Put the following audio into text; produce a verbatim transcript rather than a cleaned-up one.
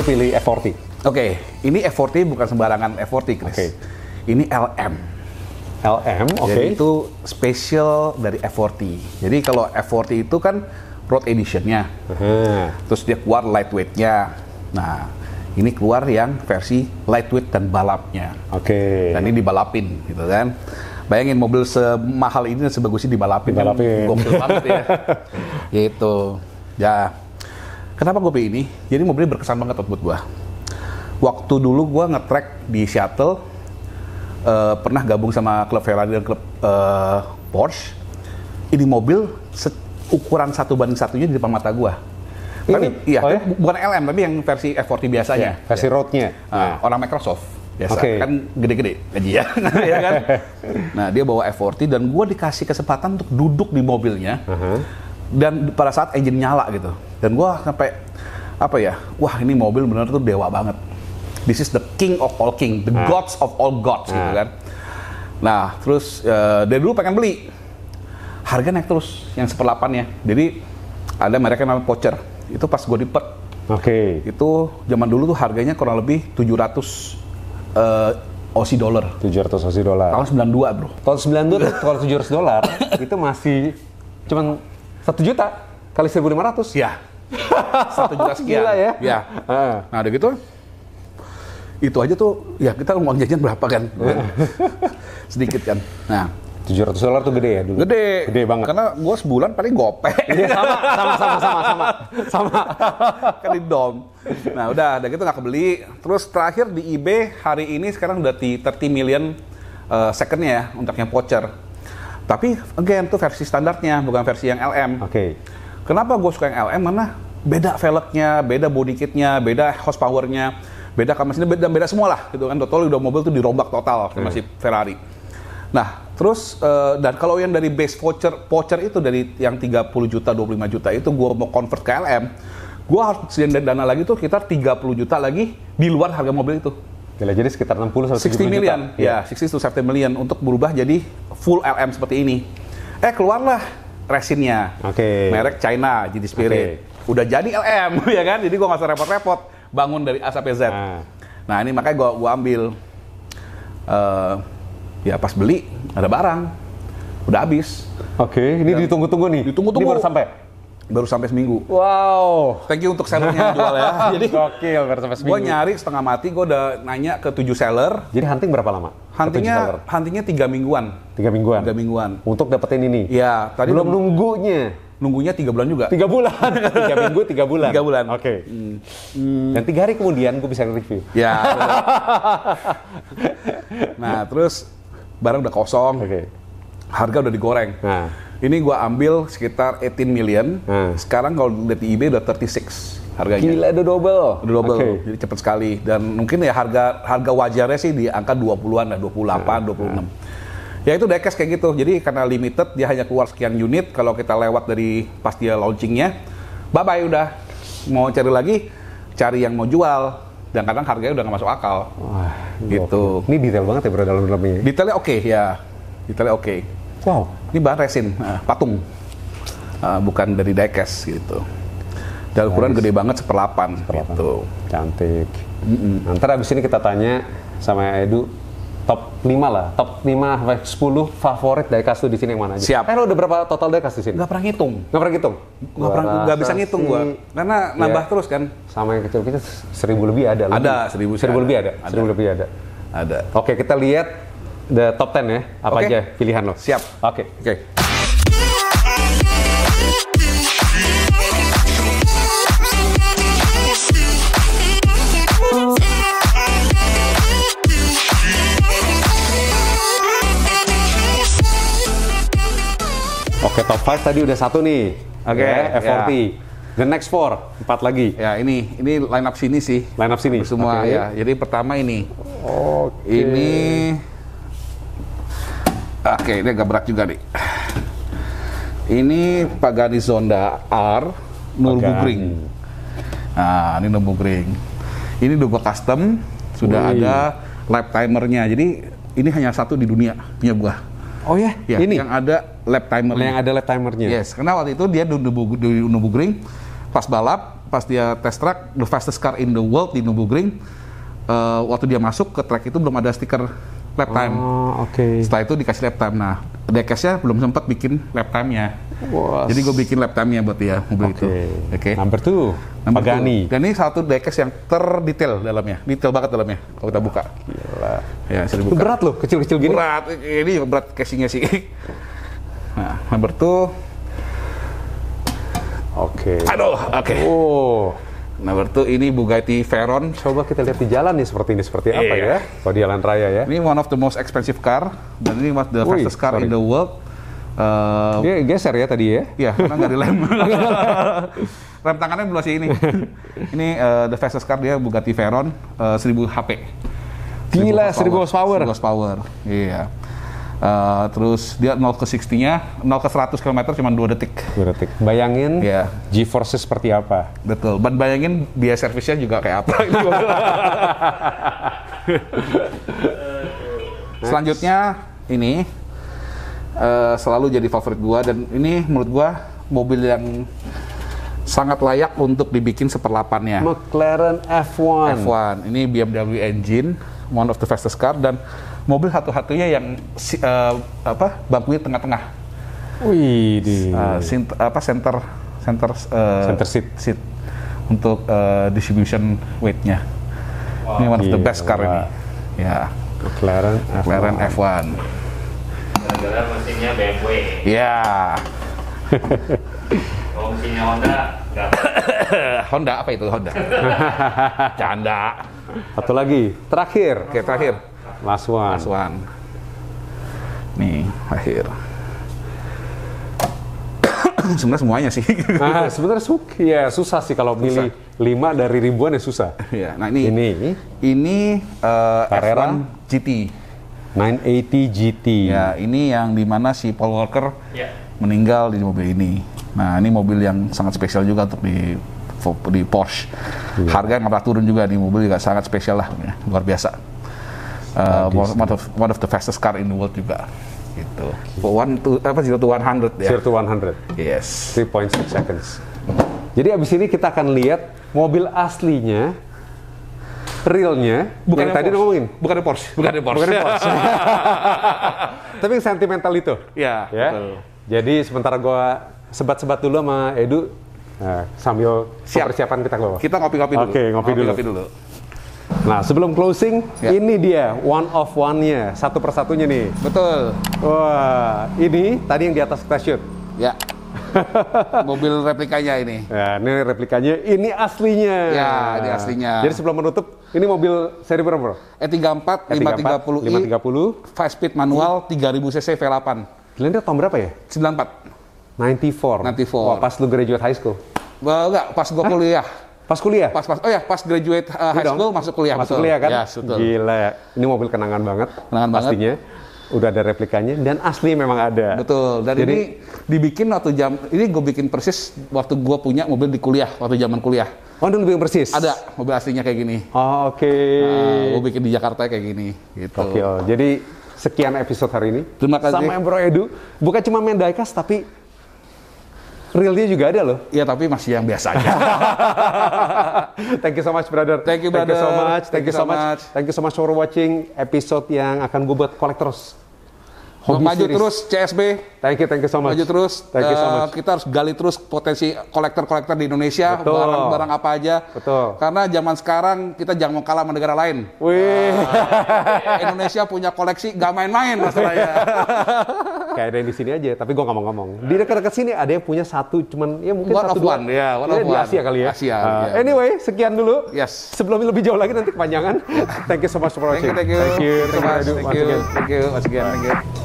pilih F empat puluh. Oke, okay, ini F empat puluh bukan sembarangan F empat puluh, Chris. Okay. Ini L M. L M, oke. Okay. Jadi itu special dari F empat puluh. Jadi kalau F empat puluh itu kan road editionnya, uh-huh. Terus dia keluar lightweight-nya. Nah, ini keluar yang versi lightweight dan balapnya. Oke. Okay. Dan ini dibalapin, gitu kan. Bayangin mobil semahal ini dan sebagus ini dibalapin. Dibalapin. Kan, gokil banget ya. Gitu. Ya, kenapa gue pilih ini? Jadi mobilnya berkesan banget buat gue. Waktu dulu gue nge-track di Seattle, uh, pernah gabung sama klub Ferrari dan klub uh, Porsche. Ini mobil ukuran satu banding satunya di depan mata gua. Tapi iya, oh ya? Bukan L M tapi yang versi F empat puluh biasanya. Ya, versi ya. roadnya. Uh, ya. Orang Microsoft biasa okay. Kan gede-gede gaji ya, ya kan. Nah dia bawa F empat puluh dan gua dikasih kesempatan untuk duduk di mobilnya. Uh-huh. Dan pada saat engine nyala gitu. Dan gua sampai apa ya? Wah ini mobil benar tuh dewa banget. This is the king of all king, the uh. gods of all gods uh. gitu kan. Nah terus uh, dari dulu pengen beli. Harga naik terus, yang seperlapannya. Jadi ada merek yang namanya Porsche. Itu pas gue dipet. Oke. Okay. Itu zaman dulu tuh harganya kurang lebih tujuh ratus uh, Aussie dollar. tujuh ratus Aussie dollar. Tahun sembilan puluh dua bro. Tahun sembilan puluh dua kalau tujuh ratus dollar itu masih cuman satu juta kali seribu lima ratus. Ya. satu juta sekian. Gila ya. Ya. Uh. Nah udah gitu. Itu aja tuh ya kita uang jajan berapa kan? Sedikit kan. Nah. tujuh ratus dolar tuh gede ya dulu? Gede. Gede banget. Karena gue sebulan paling gope. Iya sama, sama, sama, sama, sama. Sama. Kan di dom. Nah udah, udah gitu nggak kebeli. Terus terakhir di eBay hari ini sekarang udah di tiga puluh million uh, secondnya ya untuk yang voucher. Tapi again tuh versi standarnya, bukan versi yang L M. Oke. Okay. Kenapa gue suka yang L M? Mana beda velgnya, beda body kitnya, beda horsepowernya, beda kamera beda beda semua lah gitu kan. Total udah mobil tuh dirombak total sama si Ferrari. Nah, terus uh, dan kalau yang dari base voucher, voucher itu dari yang tiga puluh juta, dua puluh lima juta itu gue mau convert ke L M, gue harus sediain dana lagi tuh sekitar tiga puluh juta lagi di luar harga mobil itu. Gila, jadi sekitar enam puluh sampai tujuh puluh million, juta. Ya, enam puluh to tujuh puluh million untuk berubah jadi full L M seperti ini. Eh, keluarlah resinnya. Oke. Okay. Merek China, G D Spirit. Okay. Udah jadi L M, ya kan? Jadi gue nggak usah repot-repot bangun dari A sampai Z. Nah, nah ini makanya gue gue ambil. Uh, Ya pas beli ada barang, udah habis. Oke, okay, ini dan ditunggu-tunggu nih. Ditunggu-tunggu. Ini baru sampai. Baru sampai seminggu. Wow. Thank you untuk sellernya jual ya. Jadi gokil baru sampai seminggu. Gue nyari setengah mati, gue udah nanya ke tujuh seller. Jadi hunting berapa lama? Huntingnya, huntingnya tiga mingguan. Tiga mingguan. Tiga mingguan. Untuk dapetin ini. Ya. Tadi belum nunggunya. Nunggunya tiga bulan juga. Tiga bulan. Tiga minggu, tiga bulan. Tiga bulan. Oke. Okay. Hmm. Hmm. Dan tiga hari kemudian gue bisa review. Ya. Nah terus barang udah kosong, okay. Harga udah digoreng. Nah. Ini gua ambil sekitar delapan million. Nah. Sekarang kalau lihat di eBay udah tiga puluh enam harganya. Gila, udah double. Udah double, okay. Jadi cepet sekali. Dan mungkin ya harga harga wajarnya sih di angka dua puluhan lah, dua puluh delapan, nah. dua puluh enam. Nah. Ya itu diecast kayak gitu. Jadi karena limited dia hanya keluar sekian unit. Kalau kita lewat dari pas dia launchingnya, bye bye udah. Mau cari lagi, cari yang mau jual. Dan kadang harganya udah nggak masuk akal. Wah, gitu. Ini detail banget ya bro dalam-dalamnya. Detailnya oke okay, ya, detailnya oke. Okay. Wow. Ini bahan resin, uh, patung, uh, bukan dari diecast gitu. Dan ukuran nice. Gede banget seperlapan. Seperlapan. Gitu. Cantik. Mm-mm. Nanti abis ini kita tanya sama Edu top lima lah, top lima sampai sepuluh favorit diecast tuh di sini yang mana aja? Siap. Eh lo udah berapa total diecast di sini? Gak pernah ngitung. Gak pernah ngitung? Gak pernah, gak bisa ngitung gua. Karena nambah ya. Terus kan. Sama yang kecil-kecil seribu lebih ada. Lebih. Ada, seribu, seribu ada. lebih ada. ada. Seribu lebih ada. Ada. Oke, kita lihat the top ten ya. Apa okay. aja pilihan lo? Siap. Oke. Oke. Okay. Oke, top lima tadi udah satu nih. Oke, okay, ya, F empat puluh. Ya. The next four, empat lagi. Ya, ini ini line up sini sih. Line up sini. Semua okay. Ya. Jadi pertama ini. Oke. Okay. Ini Oke, okay, ini agak berat juga nih. Ini Pagani Zonda R Nürburgring. Nah, ini Nürburgring. Ini double custom, sudah Wih. Ada lap timernya. Jadi ini hanya satu di dunia punya gua. Oh ya, ya ini yang ada lap timernya. Yang ada lap timernya. Yes, karena waktu itu dia di Nürburgring pas balap, pas dia test track the fastest car in the world di Nürburgring, uh, waktu dia masuk ke track itu belum ada stiker lap time. Oh, oke. Okay. Setelah itu dikasih lap time. Nah, diecast-nya belum sempat bikin lap time-nya. Wow. Jadi gue bikin lap time-nya buat dia mobil okay. itu. Oke. Okay. Number two, Number Pagani. two. Dan ini satu diecast yang terdetail dalamnya, detail banget dalamnya. Kalau kita buka. Gila. Ya, bisa dibuka. Itu berat loh, kecil-kecil gini. Berat. Ini berat casingnya sih. Nah, number two. Oke. Okay. Aduh, oke. Okay. Oh. Number two ini Bugatti Veyron. Coba kita lihat di jalan nih seperti ini seperti apa Iya. ya? Kalau di jalan raya ya. Ini one of the most expensive car dan ini one of the Wih, fastest car sorry. in the world. Uh, Dia geser ya tadi ya? Iya, karena nggak dilem. Rem tangannya belum sih ini. Ini uh, the fastest car dia Bugatti Veyron uh, seribu H P. Gila, seribu horsepower. seribu horsepower. Iya. Uh, terus dia nol ke enam puluh-nya, nol ke seratus kilometer cuma dua detik. dua detik. Bayangin Iya. G-force seperti apa? Betul. Dan bayangin biaya servisnya juga kayak apa. Selanjutnya ini uh, selalu jadi favorit gua dan ini menurut gua mobil yang sangat layak untuk dibikin seperlapannya. McLaren F one. F one. Ini B M W engine, one of the fastest car dan mobil satu-satunya yang si, uh, apa bangkunya tengah-tengah. Wih, di Uh, sint- apa center center uh, Center seat. seat untuk uh, distribution weight-nya. Wow. Ini one of the Gila. best car ini. Ya, McLaren McLaren F one. Gara-gara mesinnya B M W. Ya, Kalau mesinnya Honda, nggak apa. Honda apa itu Honda? Canda. Satu lagi, terakhir. Oke, terakhir. Last one. Last one. Nih, akhir. Sebenarnya semuanya sih. Nah, sebenarnya su ya, susah sih kalau milih lima dari ribuan ya susah. Ya, nah ini Ini ini uh, Carrera F one G T. sembilan delapan G T. Ya, ini yang dimana si Paul Walker Ya. meninggal di mobil ini. Nah, ini mobil yang sangat spesial juga untuk di di Porsche. Harga nggak pernah turun juga, di mobil juga sangat spesial lah, ya, luar biasa. Uh, one, of, one of the fastest car in the world juga. Gitu. One to apa zero to one hundred ya. zero to one hundred. Yes. three point six seconds. Jadi abis ini kita akan lihat mobil aslinya, realnya, Bukan yang tadi Porsche. ngomongin. Bukan Porsche, bukan Porsche. Bukan Porsche. Tapi yang sentimental itu. Ya, Ya. betul. Jadi sementara gua sebat-sebat dulu sama Edu, nah, sambil Siap. persiapan kita keluar. Kita ngopi-ngopi dulu. Oke, ngopi dulu. dulu. Nah, sebelum closing, Ya. ini dia one of one-nya, satu persatunya nih. Betul. Wah, ini tadi yang di atas kita shoot. Ya. Mobil replikanya ini. Ya, ini replikanya, ini aslinya. Ya, ini aslinya. Jadi sebelum menutup, ini mobil seri berapa, bro? E tiga empat lima tiga nol lima tiga i nol. five speed manual tiga ribu cc V delapan. Kalian dia tahun berapa ya? sembilan empat. sembilan empat. sembilan empat. Wah, pas lu graduate high school. Wah, enggak, pas gua kuliah. Pas kuliah? Pas pas oh ya, pas graduate uh, high Iya school dong. masuk kuliah. Masuk betul. kuliah kan? Ya, betul. Gila, ini mobil kenangan banget. Kenangan banget. Pastinya. Udah ada replikanya dan asli memang ada. Betul. Dan Jadi, ini dibikin waktu jam ini gue bikin persis waktu gua punya mobil di kuliah, waktu zaman kuliah. oh, ini lebih persis. Ada mobil aslinya kayak gini. Oh, oke. Nah, gue bikin di Jakarta kayak gini gitu. Oke, oh. Jadi sekian episode hari ini. Terima kasih. Sama Bro Edu. Bukan cuma main diecast, tapi realnya juga ada loh. Iya, tapi masih yang biasa aja. Thank you so much, brother. Thank you, Thank you so brother. much. Thank, you so much. Thank you so much for watching episode yang akan gue buat collectors. Hobi Maju series. terus C S B. Thank you, thank you so much. Maju terus. Thank you so Eh, much. Kita harus gali terus potensi kolektor-kolektor di Indonesia. Betul. Barang-barang apa aja. Betul. Karena zaman sekarang kita jangan mau kalah sama negara lain. Wih. Indonesia punya koleksi gak main-main masalahnya. Kayak ada yang di sini aja, tapi gue nggak mau ngomong. Di dekat-dekat sini ada yang punya satu, cuman ya mungkin One satu of dua. one, ya, one Ya, of di one. Asia kali ya. Asia, Uh, ya. Anyway, sekian dulu. Yes. Sebelum lebih jauh lagi nanti kepanjangan. Thank you so much for Thank watching. you, thank you. Thank you, so much. Edu, Thank once you, again. thank you, once again, thank you.